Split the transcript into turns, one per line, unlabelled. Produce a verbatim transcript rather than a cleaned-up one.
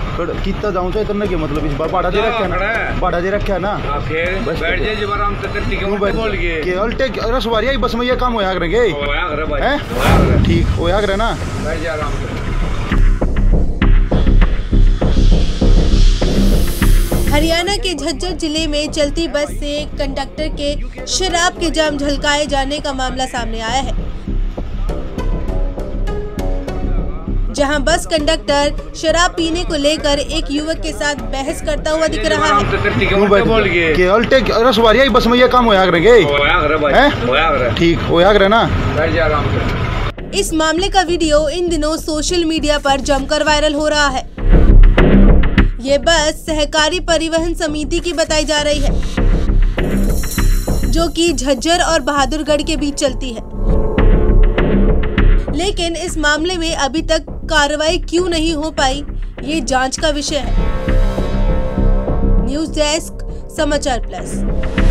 कितना जाऊं तो इतना के मतलब इस बार बाड़ा दे रखा ना, बाड़ा दे रखा ना।
फिर बैठ जाए जब आराम से करती क्यों बोल गए
के अल्टे अरे सवारी आई बस में ये काम होया करेंगे।
होया करे भाई,
हैं ठीक होया करे ना,
बैठ जा आराम से।
हरियाणा के झज्जर जिले में चलती बस से कंडक्टर के शराब के जाम झलकाए जाने का मामला सामने आया है, जहां बस कंडक्टर शराब पीने को लेकर एक युवक के साथ बहस करता हुआ दिख रहा है।
के अल्टे अरे सवारी आई बस में ये काम होया करेंगे।
होया करे भाई, होया करे
ठीक होया करे ना,
बैठ जा आराम से।
इस मामले का वीडियो इन दिनों सोशल मीडिया पर जमकर वायरल हो रहा है। ये बस सहकारी परिवहन समिति की बताई जा रही है, जो कि झज्जर और बहादुरगढ़ के बीच चलती है। लेकिन इस मामले में अभी तक कार्रवाई क्यों नहीं हो पाई, ये जांच का विषय है। News desk, Samachar plus.